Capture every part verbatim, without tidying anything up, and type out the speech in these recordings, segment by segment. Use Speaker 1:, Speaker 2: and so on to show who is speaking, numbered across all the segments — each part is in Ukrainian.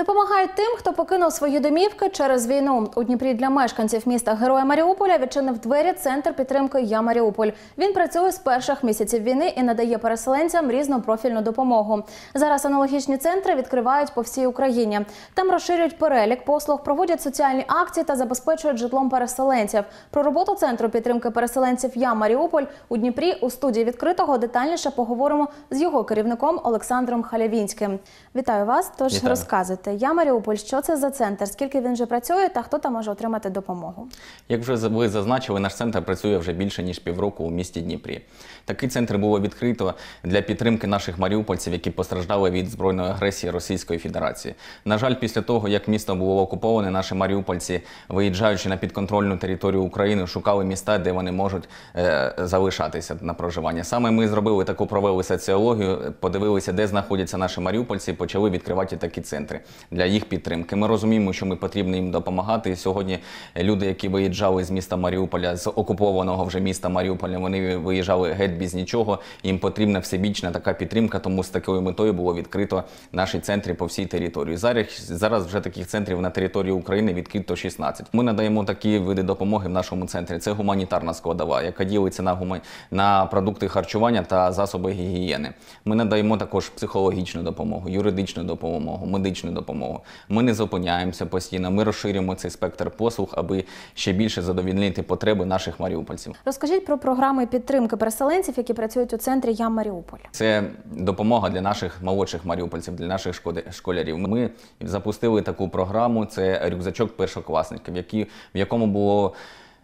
Speaker 1: Допомагають тим, хто покинув свої домівки через війну. У Дніпрі для мешканців міста Героя Маріуполя відчинив двері Центр підтримки «Я Маріуполь». Він працює з перших місяців війни і надає переселенцям різну профільну допомогу. Зараз аналогічні центри відкривають по всій Україні. Там розширюють перелік послуг, проводять соціальні акції та забезпечують житлом переселенців. Про роботу Центру підтримки переселенців «Я Маріуполь» у Дніпрі у студії «Відкритого» детальніше поговоримо з його керівником Олександром Халявінським. Вітаю вас, тож
Speaker 2: Вітаю.
Speaker 1: Розказуйте. «Я Маріуполь» – що це за центр, скільки він вже працює та хто там може отримати допомогу?
Speaker 2: Як вже ви зазначили, наш центр працює вже більше ніж півроку у місті Дніпрі. Такий центр було відкрито для підтримки наших маріупольців, які постраждали від збройної агресії Російської Федерації. На жаль, після того, як місто було окуповане, наші маріупольці, виїжджаючи на підконтрольну територію України, шукали міста, де вони можуть е, залишатися на проживання. Саме ми зробили таку, провели соціологію, подивилися, де знаходяться наші маріупольці, і почали відкривати такі центри для їх підтримки. Ми розуміємо, що ми потрібно їм допомагати. І сьогодні люди, які виїжджали з міста Маріуполя, з окупованого вже міста Маріуполя, вони виїжджали геть без нічого. Їм потрібна всебічна така підтримка, тому з такою метою було відкрито наші центри по всій території. Зараз, зараз вже таких центрів на території України відкрито шістнадцять. Ми надаємо такі види допомоги в нашому центрі. Це гуманітарна складова, яка ділиться на, гума... на продукти харчування та засоби гігієни. Ми надаємо також психологічну допомогу, юридичну допомогу, медичну допомогу. Ми не зупиняємося постійно, ми розширюємо цей спектр послуг, аби ще більше задовольнити потреби наших маріупольців.
Speaker 1: Розкажіть про програми підтримки переселенців, які працюють у центрі «Я Маріуполь».
Speaker 2: Це допомога для наших молодших маріупольців, для наших школярів. Ми запустили таку програму, це рюкзачок першокласників, які, в якому було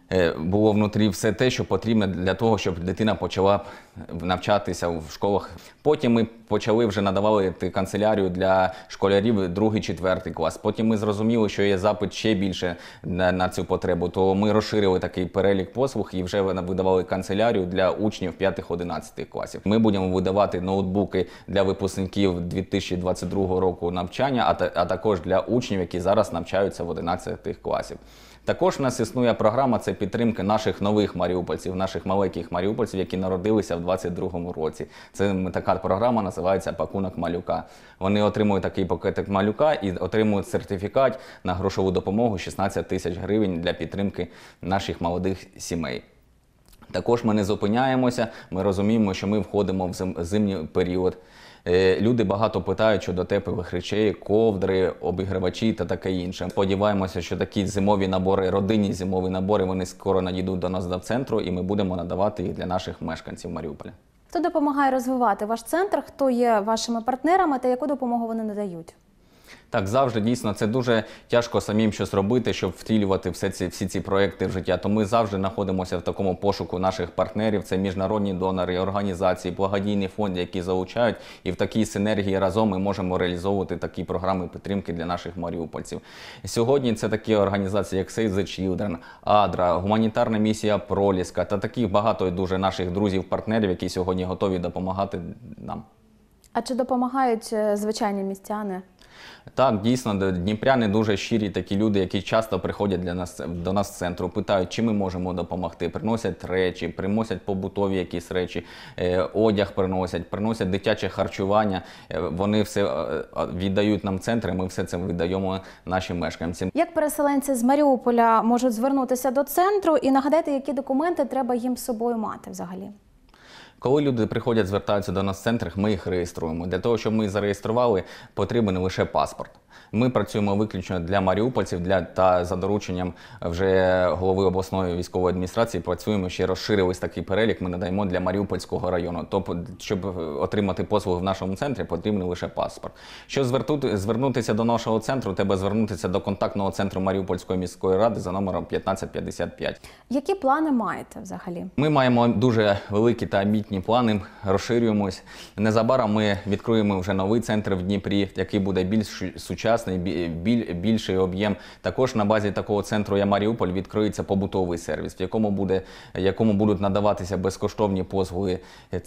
Speaker 2: було внутрі все те, що потрібно для того, щоб дитина почала навчатися в школах. Потім ми почали вже надавали канцелярію для школярів другий-четвертий клас. Потім ми зрозуміли, що є запит ще більше на, на цю потребу, то ми розширили такий перелік послуг і вже видавали канцелярію для учнів п'ятих-одинадцятих класів. Ми будемо видавати ноутбуки для випускників дві тисячі двадцять другого року навчання, а, та, а також для учнів, які зараз навчаються в одинадцятих класів. Також у нас існує програма, це підтримки наших нових маріупольців, наших маленьких маріупольців, які народилися в двадцять другому році. Це така програма, називається «Пакунок малюка». Вони отримують такий пакетик малюка і отримують сертифікат на грошову допомогу шістнадцять тисяч гривень для підтримки наших молодих сімей. Також ми не зупиняємося, ми розуміємо, що ми входимо в зимній період. Люди багато питають щодо теплих речей, ковдри, обігрівачі та таке інше. Сподіваємося, що такі зимові набори, родинні зимові набори, вони скоро надійдуть до нас до центру, і ми будемо надавати їх для наших мешканців Маріуполя.
Speaker 1: Хто допомагає розвивати ваш центр, хто є вашими партнерами та яку допомогу вони надають?
Speaker 2: Так, завжди, дійсно, це дуже тяжко самим щось робити, щоб втілювати всі ці, всі ці проекти в життя. То ми завжди знаходимося в такому пошуку наших партнерів. Це міжнародні донори, організації, благодійні фонди, які залучають. І в такій синергії разом ми можемо реалізовувати такі програми підтримки для наших маріупольців. Сьогодні це такі організації, як Save the Children, Адра, гуманітарна місія Проліска та таких багато дуже наших друзів-партнерів, які сьогодні готові допомагати нам.
Speaker 1: А чи допомагають звичайні містяни?
Speaker 2: Так, дійсно, дніпряни дуже щирі такі люди, які часто приходять для нас, до нас в центру, питають, чи ми можемо допомогти, приносять речі, приносять побутові якісь речі, одяг приносять, приносять дитяче харчування, вони все віддають нам в центр, і ми все це віддаємо нашим мешканцям.
Speaker 1: Як переселенці з Маріуполя можуть звернутися до центру і нагадати, які документи треба їм з собою мати взагалі?
Speaker 2: Коли люди приходять, звертаються до нас в центр, ми їх реєструємо. Для того, щоб ми їх зареєстрували, потрібен лише паспорт. Ми працюємо виключно для маріупольців, для, та за дорученням вже голови обласної військової адміністрації працюємо, ще розширились такий перелік, ми надаємо для Маріупольського району. Тобто, щоб отримати послуги в нашому центрі, потрібен лише паспорт. Щоб звернутися до нашого центру, треба звернутися до контактного центру Маріупольської міської ради за номером п'ятнадцять п'ятдесят п'ять.
Speaker 1: Які плани маєте взагалі? Ми
Speaker 2: маємо дуже великі та амбітні плани, розширюємось. Незабаром ми відкриємо вже новий центр в Дніпрі, який буде більш сучасний, біль, більший об'єм. Також на базі такого центру «Я Маріуполь» відкриється побутовий сервіс, в якому, буде, якому будуть надаватися безкоштовні послуги.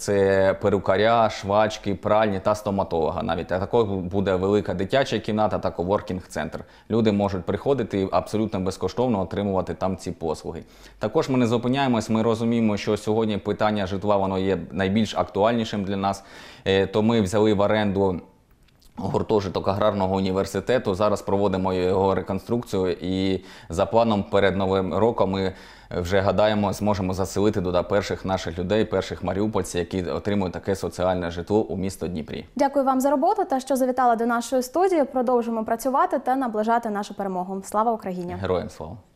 Speaker 2: Це перукаря, швачки, пральні та стоматолога навіть. А також буде велика дитяча кімната та коворкінг-центр. Люди можуть приходити і абсолютно безкоштовно отримувати там ці послуги. Також ми не зупиняємось, ми розуміємо, що сьогодні питання житла воно є найбільш актуальнішим для нас. То ми взяли в оренду гуртожиток аграрного університету. Зараз проводимо його реконструкцію і за планом перед Новим роком ми вже гадаємо, зможемо заселити туди перших наших людей, перших маріупольців, які отримують таке соціальне житло у місто Дніпрі.
Speaker 1: Дякую вам за роботу та що завітали до нашої студії. Продовжимо працювати та наближати нашу перемогу. Слава Україні!
Speaker 2: Героям слава!